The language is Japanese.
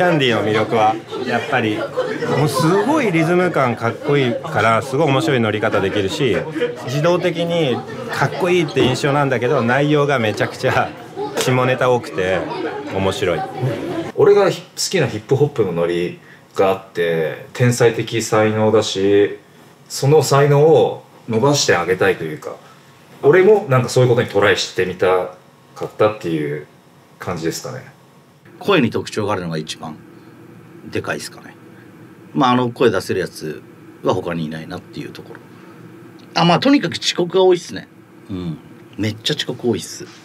キャンディーの魅力はやっぱりもうすごいリズム感かっこいいからすごい面白い乗り方できるし、自動的にかっこいいって印象なんだけど内容がめちゃくちゃ下ネタ多くて面白い。 俺が好きなヒップホップのノリがあって、天才的才能だし、その才能を伸ばしてあげたいというか、俺もなんかそういうことにトライしてみたかったっていう感じですかね。 声に特徴があるのが一番でかいですかね。声出せるやつは他にいないなっていうところ。とにかく遅刻が多いっすね。めっちゃ遅刻多いっす。